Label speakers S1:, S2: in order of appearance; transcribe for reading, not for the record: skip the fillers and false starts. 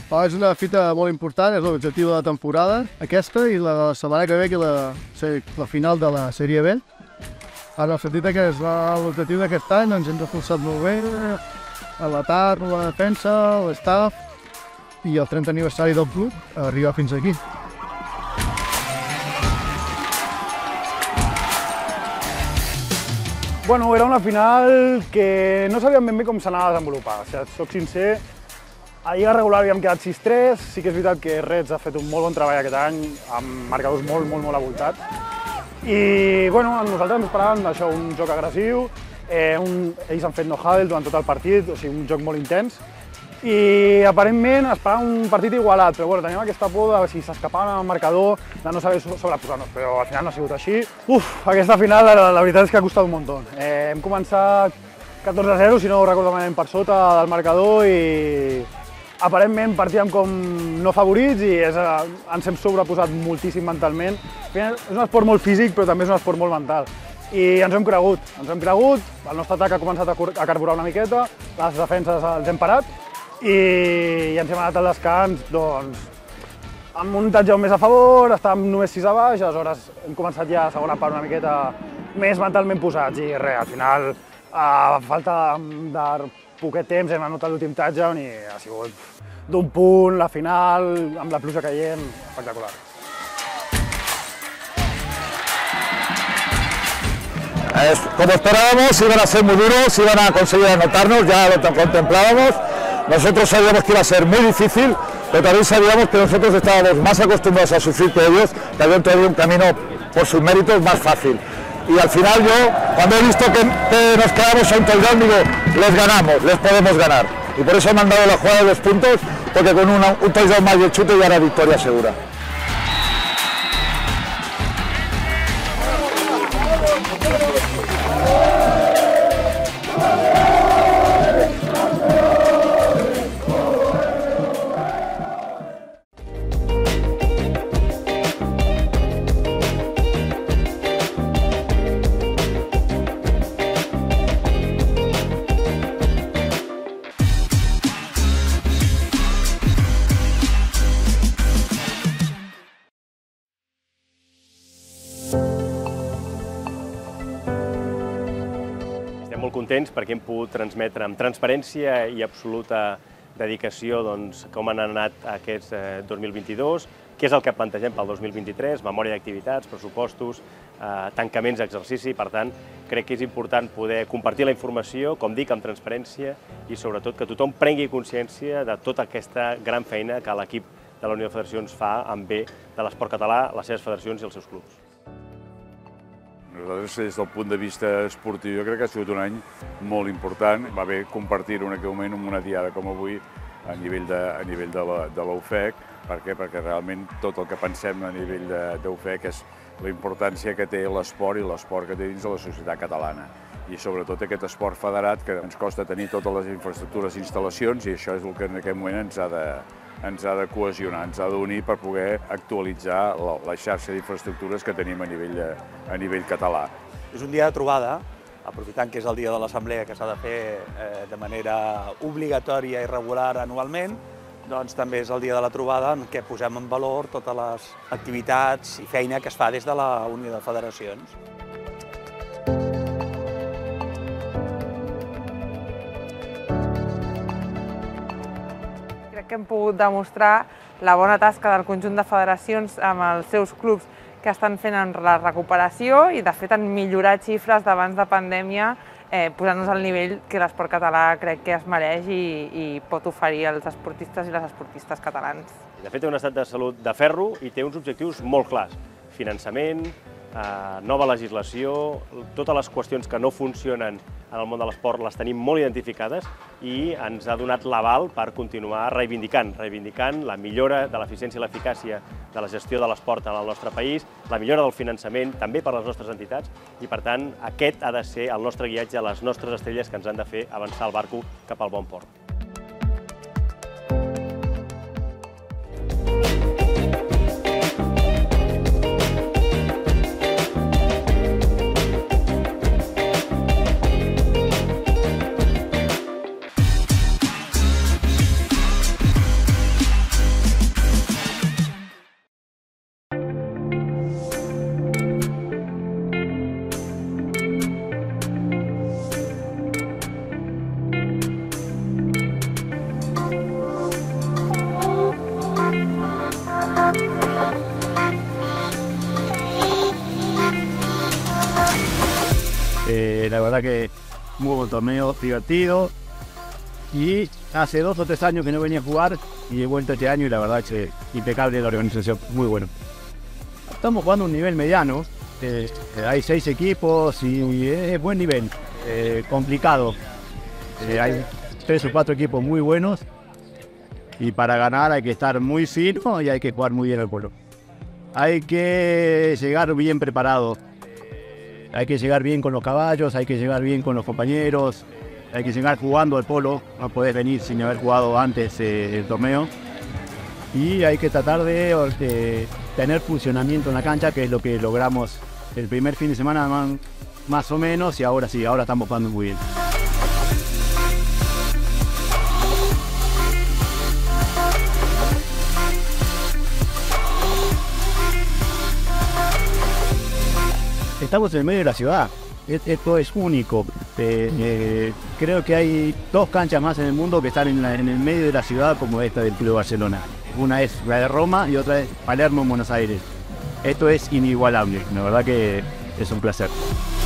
S1: És una fita molt important, és l'objectiu de la temporada, aquesta, i la setmana que ve, que la final de la Sèrie B. En el sentit que és l'objectiu d'aquest any, ens hem reforçat molt bé, a l'atac, la defensa, l'estaf, i el 30 aniversari del club arriba fins aquí.
S2: Bueno, era una final que no sabíem ben bé com s'anava a desenvolupar. O sigui, soc sincer, a Lliga regular havíem quedat 6-3, sí que és veritat que Reds ha fet un molt bon treball aquest any, amb marcadors molt avoltats. I bueno, nosaltres ens esperàvem això, un joc agressiu, ells han fet no-huddle durant tot el partit, o sigui, un joc molt intens. I aparentment esperàvem un partit igualat, però bueno, teníem aquesta por de si s'escapaven al marcador, de no saber sobreposar-nos, però al final no ha sigut així. Aquesta final la veritat és que ha costat un munt. Hem començat 14-0, si no ho recordo malament, per sota del marcador i aparentment partíem com no favorits i ens hem sobreposat moltíssim mentalment. És un esport molt físic, però també és un esport molt mental. I ens ho hem cregut, el nostre atac ha començat a carburar una miqueta, les defenses els hem parat i ens hem anat al descans doncs, amb un touchdown més a favor, estàvem només 6 a baix, aleshores hem començat ja a segona part una miqueta més mentalment posats i res, al final, a falta de poquet temps hem anotat l'últim touchdown i ha sigut d'un punt, la final, amb la pluja caient, espectacular.
S3: Como esperábamos, iban a ser muy duros, iban a conseguir anotarnos, ya lo contemplábamos. Nosotros sabíamos que iba a ser muy difícil, pero también sabíamos que nosotros estábamos más acostumbrados a sufrir que ellos, que habían tenido un camino por sus méritos más fácil. Y al final yo, cuando he visto que nos quedamos a un touchdown, digo, les ganamos, les podemos ganar. Y por eso me han dado la jugada de 2 puntos, porque con un touchdown más y el chute ya era victoria segura.
S4: Estem molt contents perquè hem pogut transmetre amb transparència i absoluta dedicació com han anat aquests 2022, què és el que plantegem pel 2023, memòria d'activitats, pressupostos, tancaments d'exercici. Per tant, crec que és important poder compartir la informació, com dic, amb transparència i sobretot que tothom prengui consciència de tota aquesta gran feina que l'equip de la Unió de Federacions fa en bé de l'esport català, les seves federacions i els seus clubs.
S5: Nosaltres, des del punt de vista esportiu, jo crec que ha sigut un any molt important. Va bé compartir-ho en aquell moment amb una diada com avui a nivell de l'UFEC. Per què? Perquè realment tot el que pensem a nivell d'UFEC és la importància que té l'esport i l'esport que té dins de la societat catalana. I sobretot aquest esport federat que ens costa tenir totes les infraestructures i instal·lacions i això és el que en aquest moment ens ha de cohesionar, ens ha d'unir per poder actualitzar la xarxa d'infraestructures que tenim a nivell català.
S6: És un dia de trobada, aprofitant que és el dia de l'Assemblea que s'ha de fer de manera obligatòria i regular anualment, doncs també és el dia de la trobada en què posem en valor totes les activitats i feina que es fa des de la Unió de Federacions.
S7: Crec que hem pogut demostrar la bona tasca del conjunt de federacions amb els seus clubs que estan fent en la recuperació i, de fet, han millorat xifres d'abans de pandèmia, posant-nos al nivell que l'esport català crec que es mereix i pot oferir als esportistes i les esportistes catalans.
S4: De fet, té un estat de salut de ferro i té uns objectius molt clars. Finançament, nova legislació, totes les qüestions que no funcionen en el món de l'esport les tenim molt identificades i ens ha donat l'aval per continuar reivindicant la millora de l'eficiència i l'eficàcia de la gestió de l'esport en el nostre país, la millora del finançament també per a les nostres entitats i, per tant, aquest ha de ser el nostre guiatge, les nostres estrelles que ens han de fer avançar el barco cap al bon port.
S8: La verdad que muy buen torneo, divertido. Y hace 2 o 3 años que no venía a jugar y he vuelto este año y la verdad que impecable la organización, muy bueno. Estamos jugando a un nivel mediano, hay 6 equipos y es buen nivel, complicado. Hay 3 o 4 equipos muy buenos y para ganar hay que estar muy fino y hay que jugar muy bien al polo. Hay que llegar bien preparado, hay que llegar bien con los caballos, hay que llegar bien con los compañeros, hay que llegar jugando al polo, no podés venir sin haber jugado antes el torneo. Y hay que tratar de tener funcionamiento en la cancha, que es lo que logramos el primer fin de semana más o menos, y ahora sí, ahora estamos jugando muy bien. Estamos en el medio de la ciudad, esto es único. Creo que hay 2 canchas más en el mundo que están en el medio de la ciudad como esta del Club Barcelona. Una es la de Roma y otra es Palermo en Buenos Aires. Esto es inigualable, la verdad que es un placer.